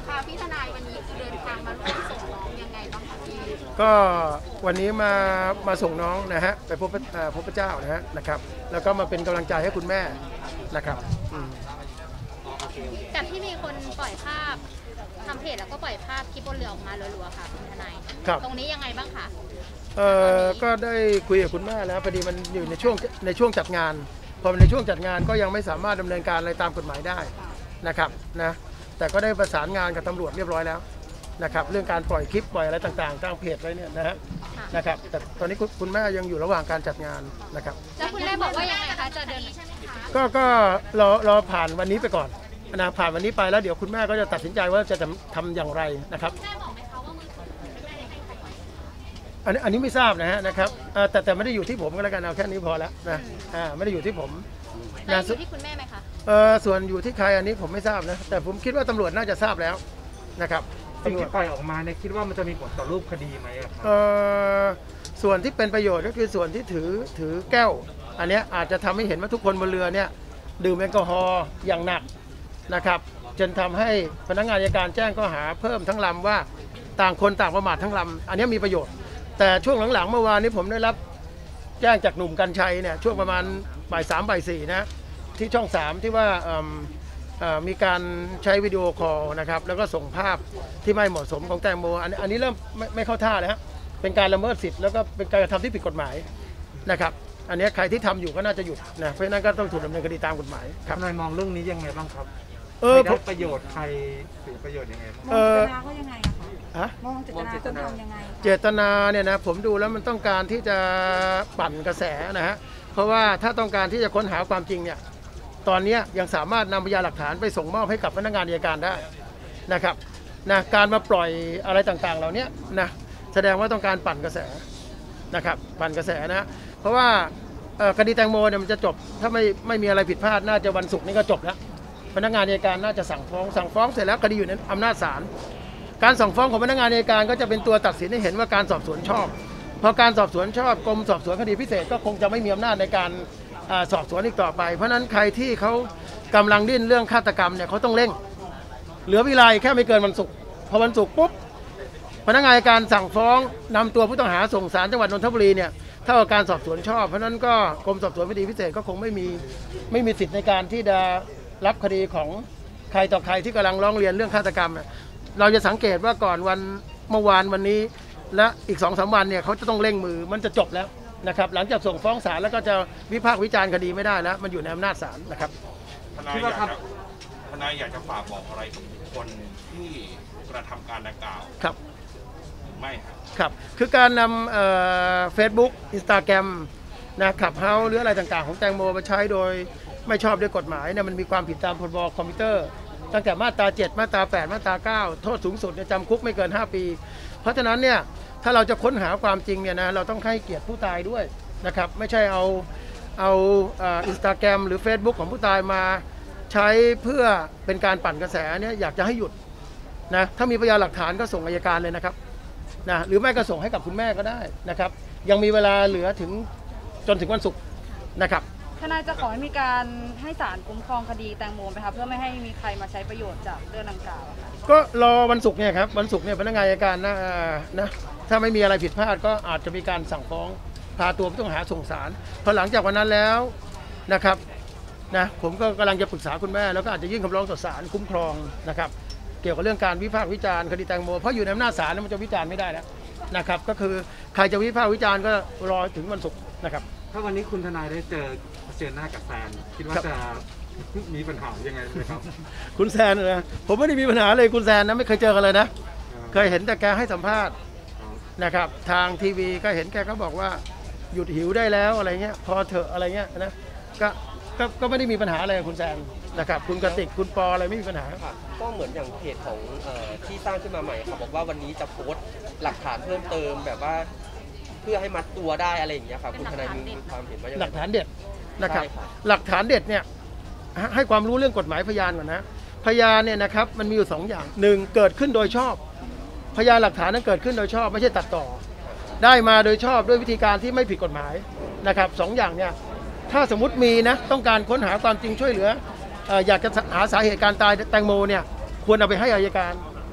ค่ะพี่ทนายวันนี้เดินทางมาร่วมส่งน้องยังไงบ้างคะพี่ก็วันนี้มาส่งน้องนะฮะไปพบพระเจ้านะครับแล้วก็มาเป็นกำลังใจให้คุณแม่นะครับกับที่มีคนปล่อยภาพทำเพจแล้วก็ปล่อยภาพคลิปบนเรือออกมารัวๆค่ะคุณทนายตรงนี้ยังไงบ้างคะก็ได้คุยกับคุณแม่แล้วพอดีมันอยู่ในช่วงจัดงานพอในช่วงจัดงานก็ยังไม่สามารถดำเนินการอะไรตามกฎหมายได้นะครับนะแต่ก็ได้ประสานงานกับตำรวจเรียบร้อยแล้วนะครับเรื่องการปล่อยคลิปปล่อยอะไรต่างๆทางเพจอะไรเนี่ยนะครับแต่ตอนนี้คุณแม่ยังอยู่ระหว่างการจัดงานนะครับแล้วคุณแม่บอกว่ายังไงคะจะเดินใช่ไหมคะก็รอผ่านวันนี้ไปก่อนนะผ่านวันนี้ไปแล้วเดี๋ยวคุณแม่ก็จะตัดสินใจว่าจะทำอย่างไรนะครับแม่บอกไหมคะว่ามือถือแม่ได้ให้ใครปล่อยอันนี้ไม่ทราบนะครับแต่ไม่ได้อยู่ที่ผมก็แล้วกันเอาแค่นี้พอแล้วนะไม่ได้อยู่ที่ผมนะอยู่ที่คุณแม่ไหมคะส่วนอยู่ที่ใครอันนี้ผมไม่ทราบนะแต่ผมคิดว่าตำรวจน่าจะทราบแล้วนะครับสิ่งที่ปล่อยออกมาเนี่ยคิดว่ามันจะมีผลต่อรูปคดีไหมครับส่วนที่เป็นประโยชน์ก็คือส่วนที่ถือแก้วอันนี้อาจจะทำให้เห็นว่าทุกคนบนเรือเนี่ยดื่มแอลกอฮอล์อย่างหนักนะครับจนทำให้พนักงานอัยการแจ้งข้อหาเพิ่มทั้งลำว่าต่างคนต่างประมาททั้งลำอันนี้มีประโยชน์แต่ช่วงหลังๆเมื่อวานนี้ผมได้รับแจ้งจากหนุ่มกัญชัยเนี่ยช่วงประมาณบ่าย3บ่าย4นะที่ช่อง3ที่ว่ามีการใช้วิดีโอคอลนะครับแล้วก็ส่งภาพที่ไม่เหมาะสมของแตงโมอันนี้เริ่มไม่เข้าท่าเลยฮะเป็นการละเมิดสิทธิ์แล้วก็เป็นการกระทำที่ผิดกฎหมายนะครับอันนี้ใครที่ทำอยู่ก็น่าจะหยุดนะเพราะฉะนั้นก็ต้องถูกดำเนินคดีตามกฎหมายครับนายมองเรื่องนี้ยังไงบ้างครับได้ประโยชน์ใครเสียประโยชน์ยังไงมองเจตนาเขายังไงคะมองเจตนาคนทำยังไงเจตนาเนี่ยนะผมดูแล้วมันต้องการที่จะปั่นกระแสนะฮะเพราะว่าถ้าต้องการที่จะค้นหาความจริงเนี่ยตอนนี้ยังสามารถนำพยานหลักฐานไปส่งมอบให้กับพนักงานอัยการได้นะครับการมาปล่อยอะไรต่างๆเหล่านี้นะแสดงว่าต้องการปั่นกระแสนะครับปั่นกระแสนะเพราะว่าคดีแตงโมเนี่ยมันจะจบถ้าไม่มีอะไรผิดพลาดน่าจะวันศุกร์นี้ก็จบแล้วพนักงานอัยการน่าจะสั่งฟ้องเสร็จแล้วคดีอยู่ในอำนาจศาลการสั่งฟ้องของพนักงานอัยการก็จะเป็นตัวตัดสินให้เห็นว่าการสอบสวนชอบพอการสอบสวนชอบกรมสอบสวนคดีพิเศษก็คงจะไม่มีอำนาจในการสอบสวนอีกต่อไปเพราะนั้นใครที่เขากำลังดิ้นเรื่องฆาตกรรมเนี่ยเขาต้องเร่งเหลือเวลาแค่ไม่เกินวันศุกร์พอวันศุกร์ปุ๊บพนักงานอัยการสั่งฟ้องนำตัวผู้ต้องหาส่งศาลจังหวัดนนทบุรีเนี่ยถ้าการสอบสวนชอบเพราะนั้นก็กรมสอบสวนคดีพิเศษก็คงไม่มีสิทธิ์ในการที่จะรับคดีของใครต่อใครที่กำลังร้องเรียนเรื่องฆาตกรรมเราจะสังเกตว่าก่อนวันเมื่อวานวันนี้และอีก 2-3 วันเนี่ยเขาจะต้องเร่งมือมันจะจบแล้วนะครับหลังจากส่งฟ้องศาลแล้วก็จะวิพากษ์วิจารณ์คดีไม่ได้แล้วมันอยู่ในอำนาจศาลนะครับทนายอยากจะฝากบอกอะไรกับคนที่กระทำการดังกล่าวครับไม่ครับคือการนำFacebook Instagram นะครับเฮาหรืออะไรต่างๆของแตงโมมาใช้โดยไม่ชอบด้วยกฎหมายเนี่ยมันมีความผิดตามพรบคอมพิวเตอร์ตั้งแต่มาตรา7มาตรา8มาตรา9โทษสูงสุดจำคุกไม่เกิน5 ปีเพราะฉะนั้นเนี่ยถ้าเราจะค้นหาความจริงเนี่ยนะเราต้องให้เกียรติผู้ตายด้วยนะครับไม่ใช่เอาInstagram หรือ Facebook ของผู้ตายมาใช้เพื่อเป็นการปั่นกระแสเนี่ยอยากจะให้หยุดนะถ้ามีพยานหลักฐานก็ส่งอัยการเลยนะครับนะหรือไม่ก็ส่งให้กับคุณแม่ก็ได้นะครับยังมีเวลาเหลือจนถึงวันศุกร์นะครับทนายจะขอให้มีการให้ศาลคุ้มครองคดีแตงโมไหมคะเพื่อไม่ให้มีใครมาใช้ประโยชน์จากเรื่องดังกล่าวก็รอวันศุกร์เนี่ยครับวันศุกร์เนี่ยพนักงานอัยการนะถ้าไม่มีอะไรผิดพลาดก็อาจจะมีการสั่งฟ้องพาตัวผู้ต้องหาส่งศาลพอหลังจากวันนั้นแล้วนะครับนะผมก็กำลังจะปรึกษาคุณแม่แล้วก็อาจจะยื่นคำร้องต่อศาลคุ้มครองนะครับเกี่ยวกับเรื่องการวิพากษ์วิจารณ์คดีแตงโมเพราะอยู่ในอำนาจศาลมันจะวิจารณ์ไม่ได้แล้วนะครับก็คือใครจะวิพากษ์วิจารณ์ก็รอถึงวันศุกร์นะครับถ้าวันนี้คุณทนายได้เจอหน้ากับแซนคิดว่าจะมีปัญหายังไงไหมครับคุณแซนนะผมไม่ได้มีปัญหาเลยคุณแซนนะไม่เคยเจอกันเลยนะเคยเห็นแต่แกให้สัมภาษณ์นะครับทางทีวีก็เห็นแกก็บอกว่าหยุดหิวได้แล้วอะไรเงี้ยพอเถอะอะไรเงี้ยนะก็ไม่ได้มีปัญหาอะไรกับคุณแซนนะครับคุณกติกคุณปออะไรไม่มีปัญหาก็เหมือนอย่างเพจของที่สร้างขึ้นมาใหม่ครับบอกว่าวันนี้จะโพสต์หลักฐานเพิ่มเติมแบบว่าเพื่อให้มัดตัวได้อะไรอย่างเงี้ยครับคุณทนายมีความเห็นว่าหลักฐานเด็ดนะครับหลักฐานเด็ดเนี่ยให้ความรู้เรื่องกฎหมายพยานก่อนนะพยานเนี่ยนะครับมันมีอยู่2 อย่าง1เกิดขึ้นโดยชอบพยานหลักฐานนั้นเกิดขึ้นโดยชอบไม่ใช่ตัดต่อได้มาโดยชอบด้วยวิธีการที่ไม่ผิดกฎหมายนะครับ2 อย่างเนี่ยถ้าสมมติมีนะต้องการค้นหาความจริงช่วยเหลืออยากจะหาสาเหตุการตายแตงโมเนี่ยควรเอาไปให้อัยการ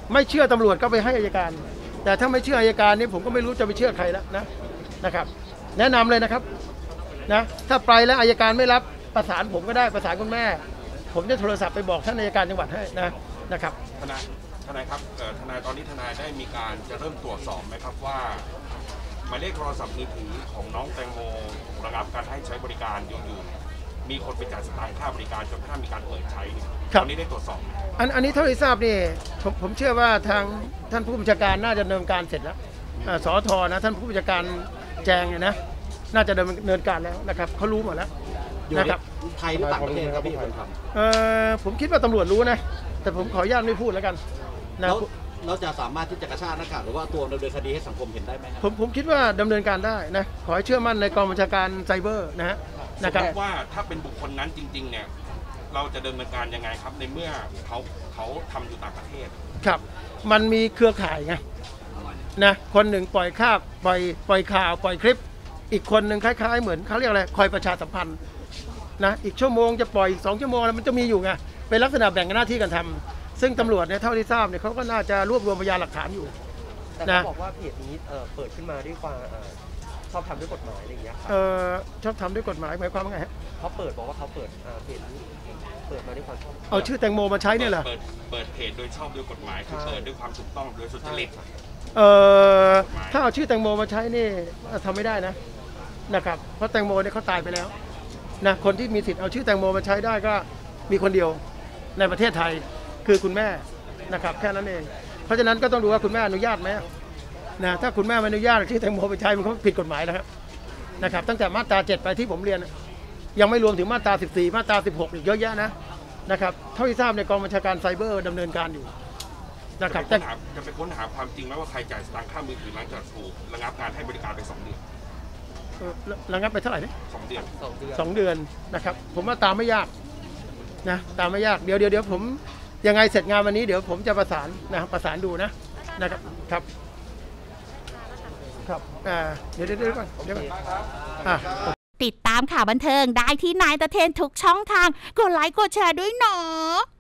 ไม่เชื่อตำรวจก็ไปให้อัยการ แต่ถ้าไม่เชื่ออัยการนี่ผมก็ไม่รู้จะไปเชื่อใครแล้วนะครับแนะนำเลยนะครับนะถ้าไปแล้วอัยการไม่รับประสานผมก็ได้ประสานคุณแม่ผมจะโทรศัพท์ไปบอกท่านอัยการจังหวัดให้นะครับทนายครับทนายตอนนี้ทนายได้มีการจะเริ่มตรวจสอบไหมครับว่าหมายเลขโทรศัพท์มือถือของน้องแตงโมระงับการให้ใช้บริการอยู่มีคนไปจ่ายสตางค์ค่าบริการจนกระทั่งมีการเปิดใช้ตอนนี้ได้ตรวจสอบอันนี้เท่าที่ทราบนี่ผมเชื่อว่าทางท่านผู้บัญชาการน่าจะดำเนินการเสร็จแล้วสทนะท่านผู้บัญชาการแจงนะน่าจะดำเนินการแล้วนะครับเขารู้หมดแล้วนะครับไทยหรือต่างประเทศครับพี่คนทำผมคิดว่าตำรวจรู้นะแต่ผมขออนุญาตไม่พูดแล้วกันนะเราจะสามารถที่จะกระชากหน้ากากหรือว่าตัวดำเนินคดีให้สังคมเห็นได้ไหมครับผมคิดว่าดำเนินการได้นะขอให้เชื่อมั่นในกองบัญชาการไซเบอร์นะครับว่าถ้าเป็นบุคคลนั้นจริงๆเนี่ยเราจะดำเนินการยังไงครับในเมื่อเขาทำอยู่ต่างประเทศครับมันมีเครือข่ายไงนะคนหนึ่งปล่อยข่าวปล่อยข่าวปล่อยคลิปอีกคนหนึ่งคล้ายๆเหมือนเขาเรียกอะไรคอยประชาสัมพันธ์นะอีกชั่วโมงจะปล่อยอีก2 ชั่วโมงมันจะมีอยู่ไงเป็นลักษณะแบ่งหน้าที่กันทำซึ่งตำรวจเนี่ยเท่าที่ทราบเนี่ยเขาก็น่าจะรวบรวมพยานหลักฐานอยู่แต่เขาบอกว่าเพจนี้เปิดขึ้นมาด้วยความชอบทำด้วยกฎหมายอะไรอย่างเงี้ยชอบทำด้วยกฎหมายหมายความว่าไงฮะเขาบอกว่าเขาเปิดเพจนี้เปิดมาด้วยความชอบเอาชื่อแตงโมมาใช้เนี่ยเหรอเปิดเพจโดยชอบด้วยกฎหมายคือเปิดด้วยความถูกต้องโดยสุจริตถ้าเอาชื่อแตงโมมาใช้นี่ทำไม่ได้นะครับเพราะแตงโมเนี่ยเขาตายไปแล้วนะคนที่มีสิทธิ์เอาชื่อแตงโมมาใช้ได้ก็มีคนเดียวในประเทศไทยคือคุณแม่นะครับแค่นั้นเองเพราะฉะนั้นก็ต้องดูว่าคุณแม่อนุญาตไหมนะถ้าคุณแม่ไม่อนุญาตชื่อแตงโมไปใช้มันก็ผิดกฎหมายแล้วครับนะครับตั้งแต่มาตรา7ไปที่ผมเรียนยังไม่รวมถึงมาตรา14มาตรา16อีกเยอะแยะนะครับเท่าที่ทราบในกองบัญชาการไซเบอร์ดำเนินการอยู่นะครับจะไปค้นหาความจริงไหมว่าใครจ่ายสตางค์ค่ามือถือหลังจากถูกระงับการให้บริการไป2 เดือนระงับไปเท่าไหร่เนี่ย 2 เดือน 2 เดือนนะครับผมว่าตามไม่ยากตามไม่ยากเดี๋ยวผมยังไงเสร็จงานวันนี้เดี๋ยวผมจะประสานประสานดูนะครับครับเดี๋ยวก่อนติดตามข่าวบันเทิงได้ที่นายตะเทนทุกช่องทางกดไลค์กดแชร์ด้วยเนาะ